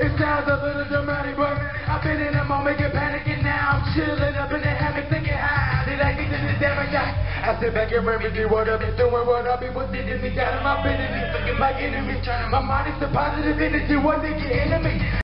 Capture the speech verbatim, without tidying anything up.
It sounds a little dramatic, but I've been in a moment, get panicking now. I'm chilling up in the hammock, thinking, how did I get to this damage? I, I sit back and remedy what I've been doing, what I've been within me, got in my business, thinking like enemies. My mind is the positive energy, what they get into me.